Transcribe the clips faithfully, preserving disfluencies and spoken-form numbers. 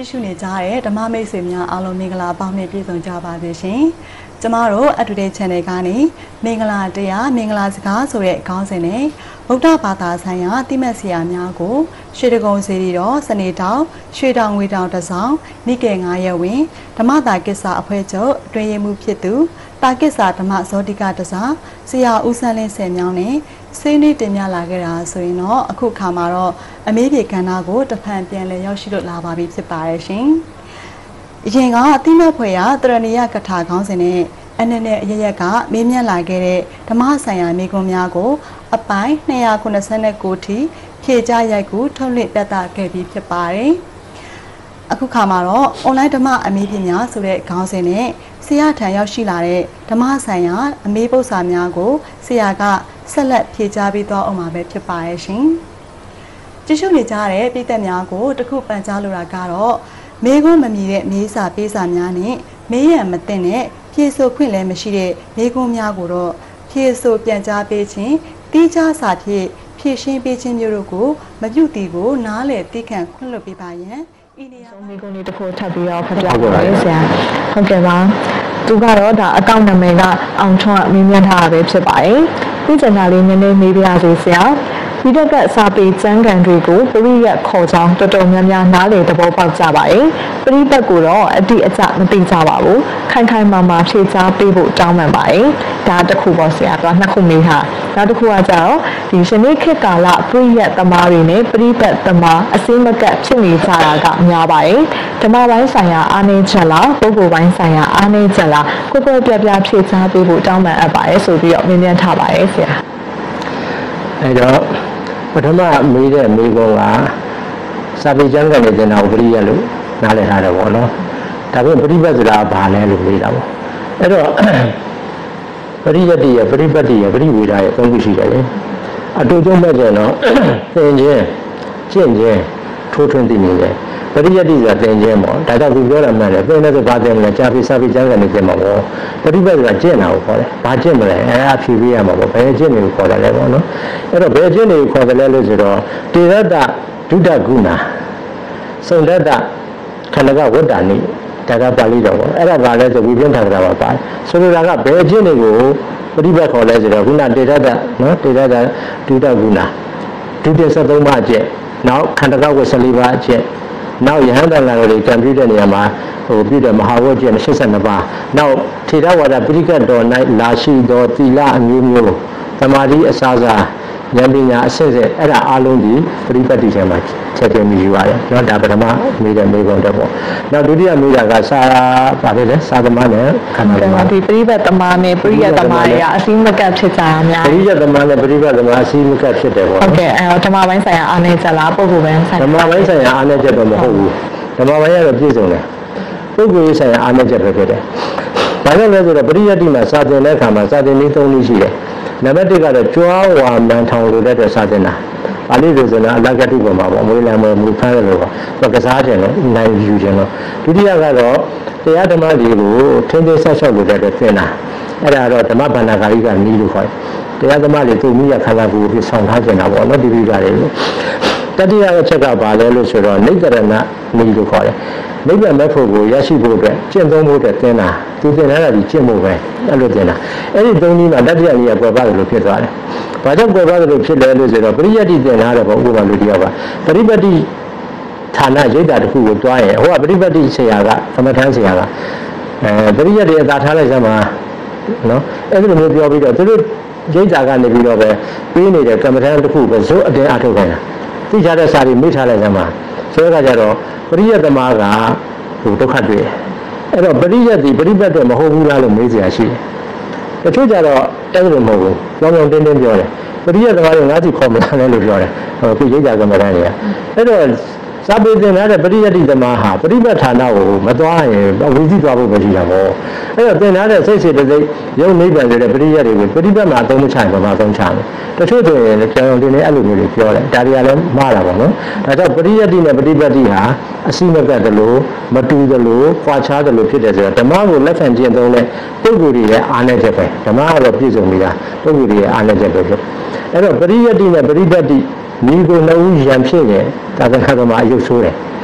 ကြည့်ရှုနေကြတဲ့ဓမ္မမိတ်ဆွေများအားလုံးမင်္ဂလာပေါင်းနဲ့ပြည့်စုံကြပါစေရှင်။ကျမတို့အတူတဲ့ channel ကနေမင်္ဂလာတရားမင်္ဂလာစကားဆိုတဲ့ခေါင်းစဉ်နဲ့ဗုဒ္ဓဘာသာဆိုင်ရာတိမတ်ဆရာများကိုရွှေတကုံစီရီတော်စနေတောင်ရွှေတောင်ငွေတောင်တစောင်းမိကေငါးရက်ဝင်ဓမ္မတာကိစ္စအဖွဲ့ချုပ်အတွင်းရေးမှူးဖြစ်သူတာကိစ္စဓမ္မဇောတိကတစားဆရာဦးဆန်းလင်းဆယ်မြောင်းနဲ့ဆွေးနွေးတင်ပြလာခဲ့တာဆိုရင်တော့အခုခါမှာတော့အမေးပြေကဏ္ဍကိုတဖန်ပြန်လည်ရောက်ရှိလို့လာပါပြီဖြစ်ပါရဲ့ရှင်။အရင်ကအတိမတ်ဖွယ်ရတရဏီယကထာခေါင်းစဉ်နဲ့အနေနဲ့အရရက်ကမေးမြန်းလာခဲ့တဲ့ဓမ္မဆိုင်ရာမိကွန်းများကိုအပိုင်းနှစ်ရာခုနှစ်ဆယ့်ကိုထိဖြေကြားရိုက်ကူထုတ်လွှင့်ပြသခဲ့ပြီးဖြစ်ပါတယ်။အခုခါမှာတော့ online ဓမ္မအမေးပြေများဆိုတဲ့ခေါင်းစဉ်နဲ့ဆရာထံရောက်ရှိလာတဲ့ဓမ္မဆိုင်ရာအမေးပု္ပ္ပစာများကိုဆရာကဆက်လက်ဖြေကြားပေးသွားအောင်ပါပဲဖြစ်ပါရဲ့ရှင်။ကြည့်ရှုနေကြတဲ့ပြည်သက်များကိုတခုပန်ကြားလိုတာကတော့မေးခွန်းမမြည်တဲ့မေးစာပေးစာများနဲ့မေးရန်မသိတဲ့ဖြေဆိုခွင့်လည်းမရှိတဲ့မေးခွန်းများကိုတော့ဖြေဆိုပြန်ကြားပေးခြင်းတိကျစာဖြင့်ဖြည့်ရှင်းပေးခြင်းမျိုးတို့ကိုမပြုတည်ကိုနားလည်သိခံခွင့်လွှတ်ပေးပါရန်ဤနေရာမှာမိကုန်းလေးတစ်ခုထပ်ပြီးတော့ဖတ်ပြပါမယ်ဆရာဟုတ်ကဲ့ပါသူကတော့ဒါအကောင့်နာမည်ကအောင်ထွန်းအမင်းမြတ်ထားတာပဲဖြစ်ပါတယ်ဒီကျန်တာလေးနည်းနည်းမေးပြရစီဆရာဒီတက်ကစာပေကျမ်းဂန်တွေကိုပရိယတ်ခေါ်ကြောင်းတော်တော်များများနားလည်သဘောပေါက်ကြပါတယ်ပရိပတ်ကိုတော့အတိအကျမသိကြပါဘူးခိုင်ခိုင်မာမာဖြေကြားပေးဖို့တောင်းပန်ပါတယ်ဒါတစ်ခုပေါ့ဆရာတော့နှစ်ခုမေးတာနောက်တစ်ခုကကြတော့ဒီရှနေ့ခေတ်ကာလပရိယတ်သမားတွေနဲ့ပရိပတ်သမားအစည်းမကပ်ဖြစ်နေကြတာကများပါတယ်ဓမ္မပိုင်းဆိုင်ရာအားနည်းချက်လားပုဂ္ဂိုလ်ပိုင်းဆိုင်ရာအားနည်းချက်လားကိုကိုပြပြဖြေကြားပေးဖို့တောင်းပန်အပ်ပါတယ်ဆိုပြီးတော့မြင်မြင်ထားပါတယ်ဆရာအဲတော့ပထမမေးတဲ့မေးခွန်းကစာပေကျမ်းဂန်နဲ့တင်တာကိုပရိယတ်လို့နားလည်ထားတယ်ပေါ့နော်ဒါပြင်ပရိပတ်ဆိုတာဘာလဲလို့မေးတာပေါ့အဲ့တော့ပရိယတ်တိရပရိပတ်တိရပရိဝေဒရဲ့သုံးခုရှိတယ်လေအတူတူမဲ့ကျတော့သင်ခြင်းကျင့်ခြင်းထိုးထွင်းသိနေတယ်ပရိယတ်တိဆိုတာသင်ခြင်းပေါ့ဒါကြောင့်သူပြောတာမှန်တယ်သင်တဲ့ဆိုဘာသင်မလဲကြာပြီစာပေကျမ်းဂန်နဲ့တင်မှာပေါ့ပရိပတ်ဆိုတာကျင့်တာကိုခေါ်တယ်ဘာကျင့်မလဲအဲအဖြေပေးရမှာပေါ့ဘယ်ကျင့်နေကိုခေါ်တယ်လဲပေါ့နော်အဲ့တော့ဘယ်ကျင့်နေကိုခေါ်တယ်လဲလို့ဆိုတော့တေရတ္တဒုဒ္ဒကုဏစုံတတ္တခန္ဓကဝတ္တနိဒါကပါဠိတော်ပေါ့အဲ့ဒါဘာလဲဆိုဝိပင်းထာကရာပါပါတယ်ဆိုလိုတာကဘယ်ကျင့်နေကိုပရိပတ်ခေါ်လဲဆိုတော့ခုနတေရတ္တနော်တေရတ္တဒုဒ္ဒကုဏဒုတိယဆက်သုံးပါးအကျင့်နောက်ခန္ဓကဝတ္တဆယ်လေးပါးအကျင့်နောက်ယဟန်တန်လာတွေကံပြုတဲ့နေရာမှာဟိုပြုတဲ့မဟာဝတ်ကျင့်ရှစ်ဆယ့်နှစ်ပါးနောက်ထေရဝါဒပရိကတ်တော်၌လာရှိသောသီလအမျိုးမျိုးသမာဓိအစားစားဉာဏ်ပညာအစစ်စစ်အဲ့ဒါအလုံးဒီပရိပတ်တိထဲမှာချက်ချင်းမြည်ရတယ်ကျွန်တော်ဒါပထမမေးတဲ့မေးခွန်းတော့ပေါ့နောက်ဒုတိယမေးတာကစာပါလေလေစာသမားနဲ့ခန္ဓာသမားဒီပရိပတ်သမားနဲ့ပရိယတ်သမားတွေကအစည်းမကပ်ဖြစ်ကြတာများပရိယတ်သမားနဲ့ပရိပတ်သမားအစည်းမကပ်ဖြစ်တယ်ပေါ့ဟုတ်ကဲ့အဲတော့ဓမ္မပိုင်းဆိုင်ရာအားနည်းချက်လားပုဂ္ဂိုလ်ပိုင်းဆိုင်ရာဓမ္မပိုင်းဆိုင်ရာအားနည်းချက်တော့မဟုတ်ဘူးဓမ္မပိုင်းကတော့ပြည့်စုံတယ်ပုဂ္ဂိုလ်ရေးဆိုင်ရာအားနည်းချက်ပဲဖြစ်တယ်ဒါကြောင့်လဲဆိုတော့ပရိယတ်တိမှာစာသင်တဲ့အခါမှာစာသင်နည်းသုံးနည်းရှိတယ်နံပါတ်တစ်ကတော့ကြွားဝါမန်ထောင်လို့တဲ့စာသင်တာပါဠိလိုဆိုတော့အလကတိပေါ်မှာပေါ့မွေးလမ်းမမူဖမ်းတယ်လို့ပေါ့ကစားတယ်လို့နိုင်ယူတယ်လို့ဒုတိယကတော့တရားဓမ္မတွေကိုထင်းထင်းဆက်ဆောက်လို့တဲ့သင်တာအဲ့ဒါတော့ဓမ္မဗန္ဒကာရိကနီးလို့ခေါ်တယ်တရားဓမ္မတွေသူမိရခန္ဓာကိုယ်ကိုဆောင်ထားကြတာပေါ့နော်ဒီလိုကြတယ်တတိယအချက်ကဘာလဲလို့ဆိုတော့နိဂရဏနီးလို့ခေါ်တယ်နိဗ္ဗာန်မဲ့ဖို့ကိုရရှိဖို့အတွက်ကျင့်သုံးဖို့အတွက်သင်တာသူသင်ထားတာဒီကျင့်ဖို့ပဲအဲ့လိုသင်တာအဲ့ဒီသုံးနည်းမှာတတိယနည်းကကွယ်ပါတယ်လို့ဖြစ်သွားတယ်။ဘာကြောင့်ကွယ်ပါတယ်လို့ဖြစ်လဲလို့ဆိုတော့ပရိယတ်တိသင်ထားတယ်ပေါ့ဥပမာလူတယောက်ကပရိပတ်တိဌာနရိတ်တာတစ်ခုကိုတွားရင်ဟိုကပရိပတ်တိဆရာကသမထမ်းဆရာကအဲပရိယတ်တိအသာထားလိုက်စမ်းပါနော်အဲ့ဒီလိုမျိုးပြောပြီးတော့သူတို့ရိတ်တာကနေပြီးတော့ပဲပေးနေတဲ့ကမ္မထမ်းတစ်ခုပဲဇိုးအတင်းအထုတ်ခိုင်းတာသိချတဲ့စာတွေမိထားလိုက်စမ်းပါဆိုတော့ကြတော့ပရိယတ်သမားကဟိုဒုက္ခတွေ့အဲ့တော့ပရိယတ်ဒီပရိပတ်တော့မဟုတ်ဘူးလားလို့မေးစရာရှိတယ်တချို့ကြတော့အဲ့လိုမဟုတ်ဘူးကြောင်းကြောင်းတင်းတင်းပြောတယ်ပရိယတ်သမားကငါးစီခေါ်မလာနဲ့လို့ပြောတယ်ဟိုခုရိတ်ကြကမ္မဋ္ဌာန်းကြီးအဲ့တော့စာပေသင်ထားတဲ့ပရိယတ်တိသမားဟာပရိပတ်ဌာနကိုမသွားရင်ဝိသိသွားဖို့ပဲရှိတာပေါ့အဲ့တော့သင်ထားတဲ့စိတ်စေတသိက်ရုပ်နိဗ္ဗာန်ဆိုတဲ့ပရိယတ်တွေကိုပရိပတ်မှာအသုံးမချရင်ဘာမှအသုံးချမယ်တချို့ဆိုရင်ကြောင်ကြောင်တင်းတင်းအဲ့လိုမျိုးတွေပြောတယ်ဒါတွေကလည်းမှားတာပေါ့နော်ဒါကြောင့်ပရိယတ်တိနဲ့ပရိပတ်တိဟာအစိမကတ်တယ်လို့မတူတယ်လို့ကွာခြားတယ်လို့ဖြစ်တယ်ဆိုတော့ဓမ္မကိုလက်ခံကျင့်သုံးတဲ့ပုဂ္ဂိုလ်တွေရဲ့အားနည်းချက်ပဲဓမ္မကတော့ပြည့်စုံနေတာပုဂ္ဂိုလ်တွေရဲ့အားနည်းချက်ပဲဖြစ်အဲ့တော့ပရိယတ်တိနဲ့ပရိပတ်တိမိကိုနှုတ်ရံဖြစ်ရင်သာသနာ့မှာအယုတ်ဆိုးတယ်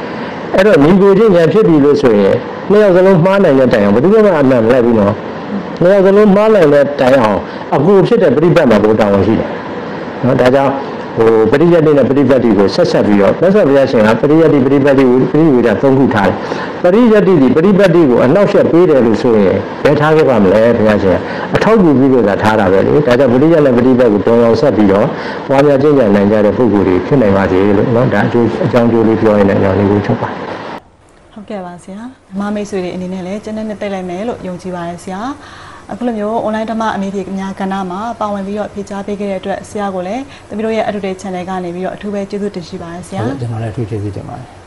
အဲ့တော့ညီကိုချင်းညာဖြစ်ပြီလို့ဆိုရင်နှစ်ယောက်စလုံးမှားနိုင်တဲ့တိုင်အောင်ဘယ်သူမှအမှန်မလိုက်ဘူးနော်နှစ်ယောက်စလုံးမှားနိုင်တဲ့တိုင်အောင်အကူဖြစ်တဲ့ပြိပတ်မှာဘုတောင်းရှိတယ်နော်ဒါကြောင့်ဟိုပရိယတ်တိနဲ့ပရိပတ်တိကိုဆက်ဆက်ပြီးတော့သက်ဆက်ဘုရားရှင်ကပရိယတ်တိပရိပတ်တိကိုပရိဝေဒသုံးခုထားတယ်ပရိယတ်တိဒီပရိပတ်တိကိုအနောက်ရှက်ပေးတယ်လို့ဆိုရင်ဘယ်ထားခဲ့ပါမလဲဘုရားရှင်အထောက်ကူပြီးလို့သာထားတာပဲလေဒါကြောင့်ပရိယတ်နဲ့ပရိပတ်ကိုတုံအောင်ဆက်ပြီးတော့ပွားများကျင့်ကြံနိုင်ကြတဲ့ပုဂ္ဂိုလ်တွေဖြစ်နိုင်ပါစေလို့နော်ဒါအကျိုးအကြောင်းကျိုးလေးပြောရတဲ့အကြောင်းလေးကိုချုပ်ပါဟုတ်ကဲ့ပါဆရာမမိတ်ဆွေတွေအနေနဲ့လည်းကျန်တဲ့နှစ်တက်လိုက်မယ်လို့ယုံကြည်ပါတယ်ဆရာအခုလိုမျိုး online ဓမ္မအမေဖြေအများကဏ္ဍမှာပါဝင်ပြီးတော့ဖြေကြားပေးခဲ့တဲ့အတွက်ဆရာကိုလည်းတပည့်တို့ရဲ့ Eduday Channel ကနေပြီးတော့အထူးပဲကျေးဇူးတင်ရှိပါတယ်ဆရာကျွန်တော်လည်းအထူးကျေးဇူးတင်ပါတယ်